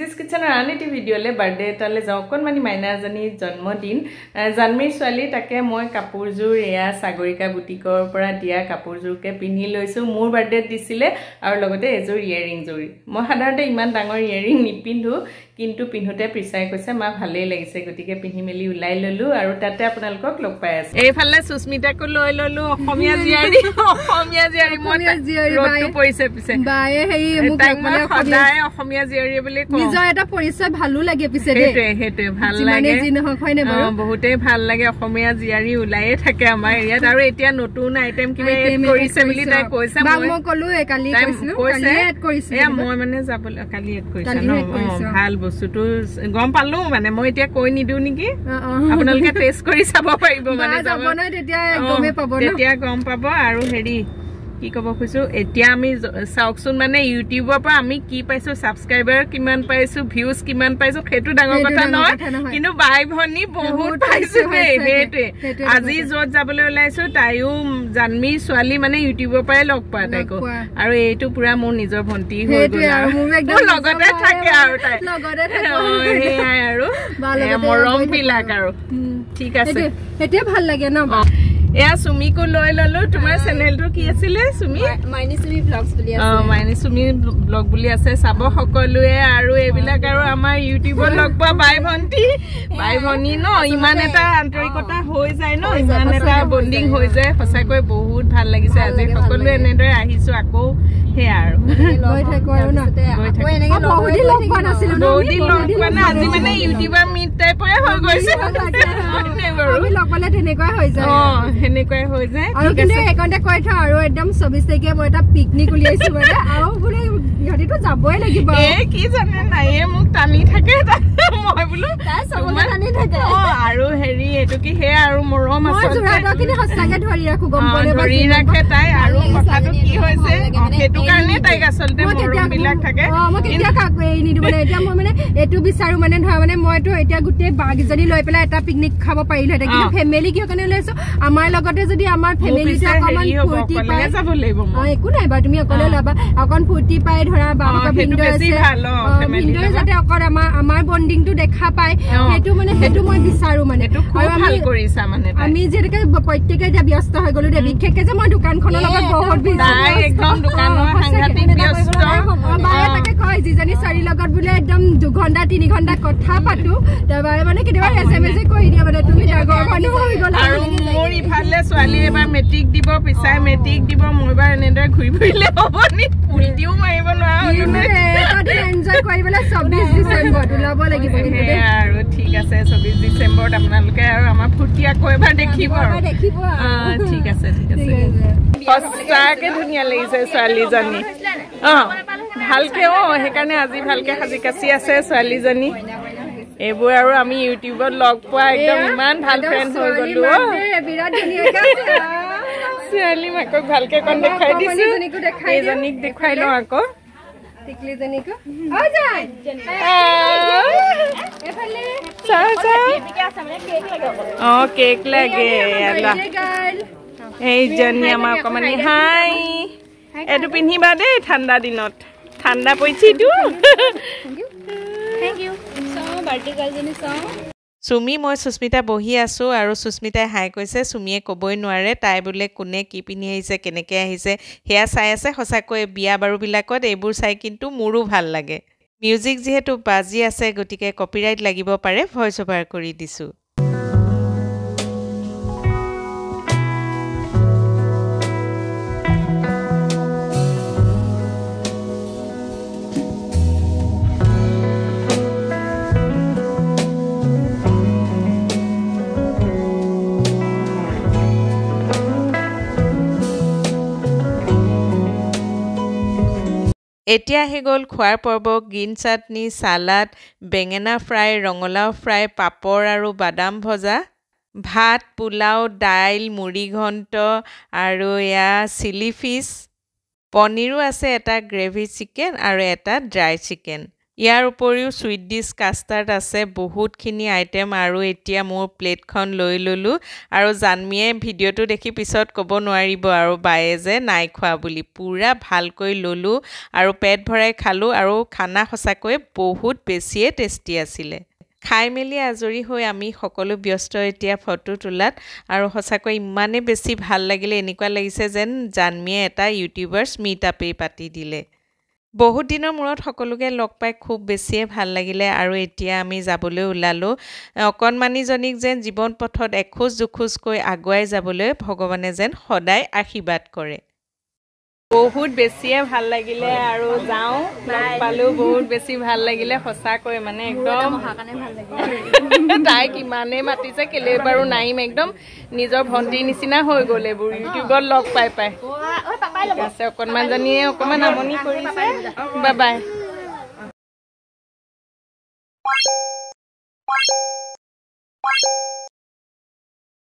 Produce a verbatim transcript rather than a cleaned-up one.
Suji's Kitchen and Anity video le birthday tale Zakon Mani Minazani Janmodin Janmi Swali Take Moi Kapurzu Rea Sagorika Butiko Pora Dia Kapurzu Ke Piniloisu Moor birthday disile our logote Ezur earring zuri. Mohadante Iman Tangor earring Nipindu Kintu Pinhote Prisai Kosa Ma Hale like Segotike Pinhimeli Lailulu or Tata Panalco Clock Pass. A Fala Susmita Kulolo, Homia Ziari, Homia Ziari Mona Road to Poise. By a Hodai, Homia Ziari. Nizo eta porisa bhalu lage pisede hete hete ভাল লাগে জিন হয়নে বাৰু বহুতে ভাল লাগে অসমীয়া জিয়াৰি উলায়ে থাকে আমাৰ ইয়াত আৰু এতিয়া নতুন আইটেম কিবা এড কৰিছে বুলি তাই কৈছে মই কলো এ কালি কৈছিলো কালি এড কৰিছে এ মই মানে যাব কালি এড কৰিছে ন ভাল বস্তুটো গম পালো মানে মই এতিয়া কৈ নিদু নেকি আপোনালোকে টেষ্ট কৰি চাব পাৰিব মানে যাব না তেতিয়া গমে পাব ন তেতিয়া গম পাব আৰু হেৰি কি কব খুছো এতিয়া আমি সাউকসুন মানে ইউটিউবৰ পৰা আমি কি পাইছো সাবস্ক্রাইবার কিমান পাইছো ভিউজ কিমান পাইছো খেতু ডাঙৰ কথা নহয় কিন্তু বাই ভনি বহুত পাইছো হেতে আজি জত যাবলৈ ওলাইছো তাইও জানমি ছোৱালী মানে ইউটিউবৰ পৰাই লগ পা তাইকো আৰু এইটো পুৰা মোৰ নিজৰ ভন্টি হৈ গল আৰু মোৰ একদম লগতে থাকে আৰু তাই লগতে থাকে আৰু মৰম বিলাক আৰু ঠিক আছে হেতে ভাল লাগে ন এয়া সুমি কো লৈ ললো তোমাৰ চেনেলটো কি আছিল সুমি মাইনি সুমি ব্লগস বুলি আছে অ মাইনি সুমি ব্লগ বুলি আছে সাব সকলোৱে আৰু এবিলাক আৰু আমাৰ ইউটিউবৰ লগ পা বাই ভন্টি বাই ভনি ন ইমান এটা আন্তৰিকতা হৈ যায় ন ইমান এটা বন্ডিং হৈ যায় সঁচাকৈ বহুত ভাল লাগিছে আজি সকলোৱে এনেদৰে আহিছো আকৌ হে আৰু লৈ থাকো আৰু না আকৌ এনেকে বহুত লগ পোৱা নাছিল বহুত লগ পোৱা না আজি মানে ইউটিউবৰ মিট টাইপৰে হৈ গৈছে আমি লগ পালে তেনেকৈ হৈ যায় অ হেনেকৈ হৈ যায় আৰু কিন্তু একাউণ্টে কৈ থা আৰু একদম চৌবিশ তাৰিখে মই এটা পিকনিক উলিয়াইছো মানে আৰু বুলে ইহতিটো যাবই লাগিব এ কি জানে নাই মোক টানি থাকে মই বুলো তাই সবলে টানি থাকে অ আৰু হেৰি এটো কি হে আৰু মৰম আছে মই জুৰাটো কিন্তু হস্তাকে ধৰি ৰাখো গম পৰে ধৰি ৰাখে তাই আৰু কথাটো কি হৈছে হেতু কাৰণে তাই আসলতে মৰম বিলাক থাকে অ মই কেতিয়া কাকো এই নিদু মানে এতিয়া মই মানে এটো বিচাৰো মানে ধৰা মানে মইতো এতিয়া গুটে বাগিজনি লৈ পেলা এটা পিকনিক খাব পাৰিলো হেতে কিন্তু ফ্যামিলি কিয় কাৰণে লৈছো আমাৰ লগতে যদি আমাৰ ফ্যামিলিটো অকমান ফুৰ্তি পায় যাব লাগিব অ একো নাই বা তুমি অকলে লবা অকন ফুৰ্তি পায় ধৰা বাবা ভিন্দ আছে ভিন্দ যাতে অকল আমাৰ আমাৰ বন্ডিংটো দেখা পায় হেতু মানে হেতু মই বিচাৰো মানে এটো খুব ভাল কৰিছা মানে আমি যেনেকৈ প্ৰত্যেককে যে ব্যস্ত হৈ গলো দে বিশেষকে যে মই দোকানখনৰ লগত বহুত ব্যস্ত একদম দোকানৰ সাংঘাতিক ব্যস্ত বায়ে তাকে কয় যিজনী চাৰি লগত বুলে একদম দুঘণ্টা তিনি ঘণ্টা কথা পাতো তবাৰে মানে কেতিয়াবা এসএমএস কৈ দিয়া মানে তুমি ডাগৰ মানুহ হৈ গলা আৰু মোৰ ইফালে ছোৱালী এবাৰ মেট্ৰিক দিব পিছাই মেট্ৰিক দিব মই এবাৰ এনেদৰে ঘুৰি ফুৰিলে হ'বনি পুলটিও মাৰিব নোৱাৰো এটা এনজয় কৰিবলৈ চৌবিশ ডিসেম্বৰত ওলাব লাগিব আৰু ঠিক আছে চৌবিশ ডিসেম্বৰত আপোনালোকে আৰু আমাৰ ফুৰ্তি আকৌ এবাৰ দেখিব আৰু দেখিব অ ঠিক আছে ঠিক আছে সঁচাকে ধুনীয়া লাগিছে ছোৱালীজনী অ ভালকে অ সেইকাৰণে আজি ভালকে সাজি কাচি আছে ছোৱালীজনী এইবোৰ আৰু আমি ইউটিউবত লগ পোৱা একদম ইমান ভাল ফ্ৰেণ্ড হৈ গলো বিৰাট ধুনীয়াকে ছোৱালী মাকক ভালকে কোন দেখাই দিছো এইজনীক দেখাই লওঁ আকৌ টিকলি জনীকো আ যায় এফালে চাও চাও অ কেক লাগে আল্লাহ এই জনী আমাৰ কমানি হাই এটো পিন্ধিবা দেই ঠাণ্ডা দিনত ঠাণ্ডা পইছি দু থ্যাংক ইউ সো বাৰ্থডে গাৰ্লজনী সো সুমি মই সুস্মিতা বহি আছো আৰু সুস্মিতাই হাই কৈছে সুমিয়ে কবই নোৱাৰে তাই বোলে কোনে কি পিন্ধি আহিছে কেনেকে আহিছে হেয়া চাই আছে সঁচাকৈ বিয়া বাৰু বিলাকত এইবোৰ চাই কিন্তু মোৰো ভাল লাগে মিউজিক যেহেতু বাজি আছে গতিকে কপিৰাইট লাগিব পাৰে ভয়েস ওভাৰ কৰি দিছো এতিয়া হে গল খোৱাৰ পৰ্ব গ্ৰীন চাটনি সালাড বেঙেনা ফ্ৰাই ৰঙলাও ফ্ৰাই পাপৰ আৰু বাদাম ভজা ভাত পোলাও দাইল মুড়ি ঘণ্ট আৰু ইয়া চিলি ফিশ পনীৰো আছে এটা গ্ৰেভি চিকেন আৰু এটা ড্ৰাই চিকেন ইয়াৰ উপৰিও সুইট ডিছ কাষ্টাৰ্ড আছে বহুতখিনি আইটেম আৰু এতিয়া মোৰ প্লেটখন লৈ ললো আৰু জানমিয়ে ভিডিঅ'টো দেখি পিছত ক'ব নোৱাৰিব আৰু বায়ে যে নাই খোৱা বুলি পুৰা ভালকৈ ললো আৰু পেট ভৰাই খালো আৰু খানা সঁচাকৈ বহুত বেছিয়ে টেষ্টি আছিলে খাই মেলি আজৰি হৈ আমি সকলো ব্যস্ত এতিয়া ফটো তোলাত আৰু সঁচাকৈ ইমানে বেছি ভাল লাগিলে এনেকুৱা লাগিছে যেন জানমিয়ে এটা ইউটিউবাৰ্ছ মিট আপেই পাতি দিলে বহুত দিনৰ মূৰত সকলোকে লগ পাই খুব বেছিয়ে ভাল লাগিলে আৰু এতিয়া আমি যাবলৈ ওলালো অকণমানিজনীক যেন জীৱন পথত এখোজ দুখোজকৈ আগুৱাই যাবলৈ ভগৱানে যেন সদায় আশীৰ্বাদ কৰে বহুত বেছিয়ে ভাল লাগিলে আৰু যাওঁ লগ পালো বহুত বেছি ভাল লাগিলে সঁচাকৈ মানে একদম তাইক ইমানেই মাতিছে কেলে বাৰু নাইম একদম নিজৰ ভণ্টিৰ নিচিনা হৈ গ'ল এইবোৰ ইউটিউবত লগ পাই পাই ঠিক আছে অকণমানজনীয়ে অকণমান আমনি কৰিছে বাই বাই